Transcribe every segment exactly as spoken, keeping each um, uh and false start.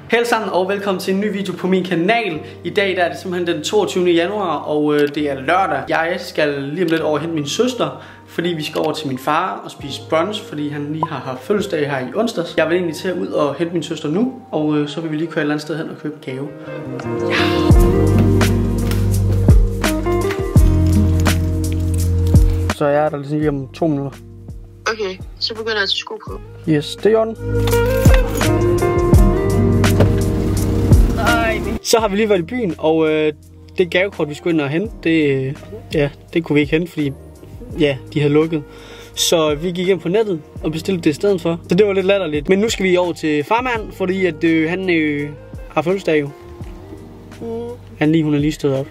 Hej alle sammen og velkommen til en ny video på min kanal. I dag der er det simpelthen den toogtyvende januar, og øh, det er lørdag. Jeg skal lige om lidt over hente min søster, fordi vi skal over til min far og spise brunch, fordi han lige har haft fødselsdag her i onsdags. Jeg vil egentlig til at ud og hente min søster nu, og øh, så vil vi lige køre et eller andet sted hen og købe en gave. Ja. Så jeg er der lige om to minutter. Okay, så begynder jeg at tage sko på. Yes, det er i orden. Så har vi lige været i byen, og øh, det gavekort vi skulle ind og hente, det, øh, ja, det kunne vi ikke hente, fordi ja, de havde lukket. Så vi gik ind på nettet og bestilte det i stedet for. Så det var lidt latterligt. Men nu skal vi over til farmand, fordi at, øh, han øh, har fødselsdag jo. Mm. Han lige, hun er lige stået op.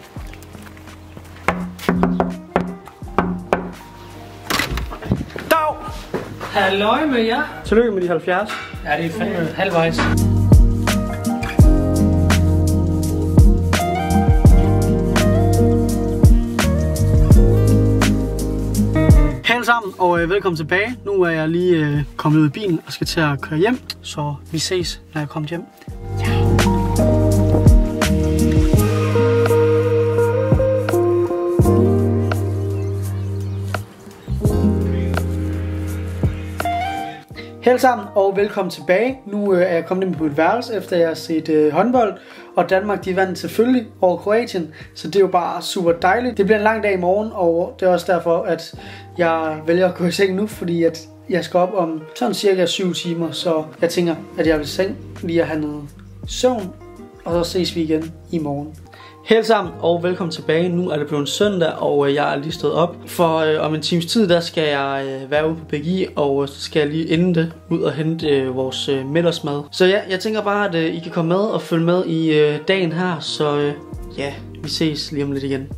Dag! Halløj med jer. Tillykke med de halvfjerds. Ja, det er fandme halvvejs. Hej alle sammen og øh, velkommen tilbage. Nu er jeg lige øh, kommet ud i bilen og skal til at køre hjem. Så vi ses, når jeg kommer hjem. Ja. Hej alle sammen og velkommen tilbage. Nu øh, er jeg kommet ind på et værelse, efter jeg har set øh, håndbold. Og Danmark, de vandt selvfølgelig over Kroatien. Så det er jo bare super dejligt. Det bliver en lang dag i morgen, og det er også derfor, at jeg vælger at gå i seng nu. Fordi at jeg skal op om sådan cirka syv timer. Så jeg tænker, at jeg vil i seng lige at have noget søvn. Og så ses vi igen i morgen. Hej alle sammen og velkommen tilbage. Nu er det blevet søndag, og jeg er lige stået op. For øh, om en times tid, der skal jeg øh, være ude på B G I, og så skal jeg lige inden det ud og hente øh, vores øh, middagsmad. Så ja, jeg tænker bare, at øh, I kan komme med og følge med i øh, dagen her. Så øh, ja, vi ses lige om lidt igen.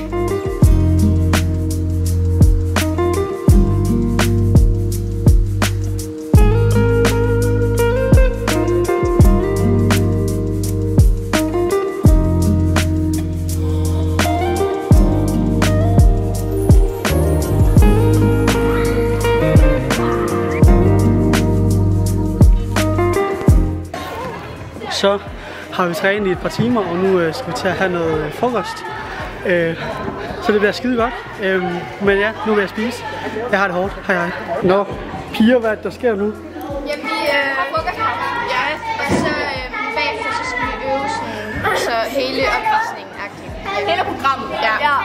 Så har vi trænet i et par timer, og nu øh, skal vi til at have noget øh, frokost. Øh, så det bliver skide godt. Øh, men ja, nu vil jeg spise. Jeg har det hårdt. Hej hej. Nå, piger, hvad der sker nu? Jamen, vi øh, har frokost. Ja, og så øh, bagefter så skal vi øve sådan, så hele opvisningen-agtigt. Hele programmet. Ja. Ja.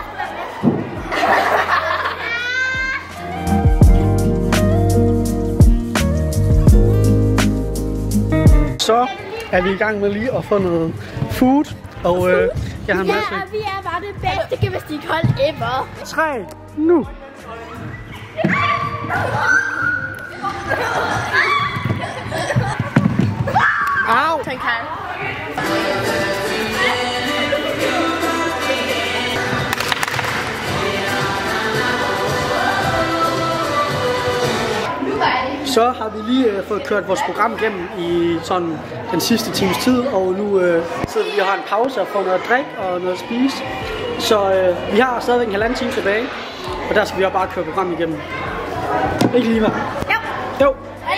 Så er vi i gang med lige at få noget food, og øh, jeg har en masse. Ja, vi er bare det bedste gymnastikhold ever. Tre, nu! Au! Den kan. Så har vi lige øh, fået kørt vores program igennem i sådan den sidste times tid, og nu øh, sidder vi lige og har en pause og får noget at drikke og noget at spise. Så øh, vi har stadigvæk en halvanden time tilbage, og der skal vi også bare køre programmet igennem. Ikke lige, hva'? Jo. Jo.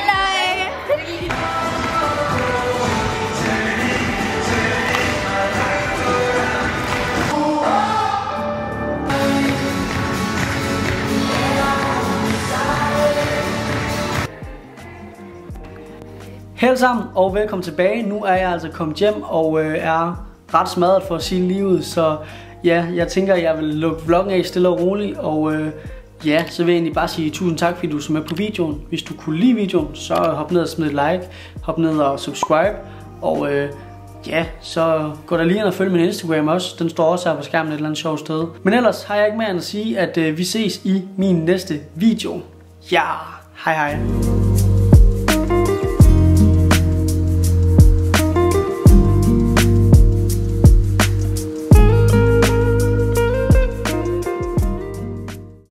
Hej alle sammen og velkommen tilbage. Nu er jeg altså kommet hjem og øh, er ret smadret for at sige livet. Så ja, jeg tænker at jeg vil lukke vloggen af stille og roligt. Og øh, ja, så vil jeg egentlig bare sige tusind tak fordi du så med på videoen. Hvis du kunne lide videoen, så hop ned og smid et like. Hop ned og subscribe. Og øh, ja, så gå der lige ind og følg min Instagram også. Den står også her på skærmen et eller andet sjovt sted. Men ellers har jeg ikke mere end at sige at øh, vi ses i min næste video. Ja, hej hej.